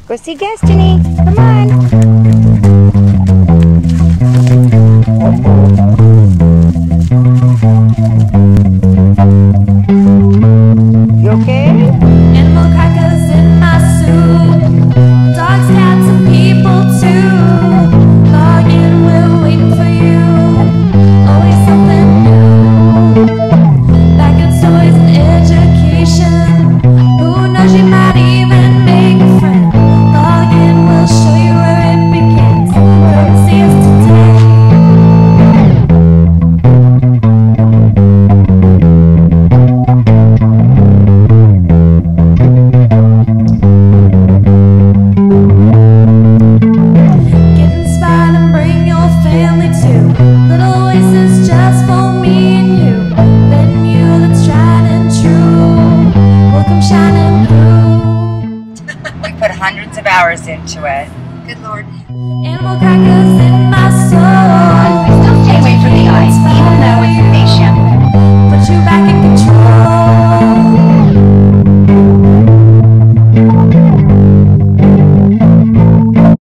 Go see Destiny. Come on. You okay? Animal crackers in my soup. Dogs, cats, and people too. Log in, we're waiting for you. Always something new. Bag of toys and education. Who knows, you might even make a friend. Log in, we'll show you where it begins. Come see us today. Get inspired and bring your family too. Little oasis just for me and you. Venue that's tried and true. Welcome shining through. We put hundreds of hours into it. Good Lord. Animal crackers.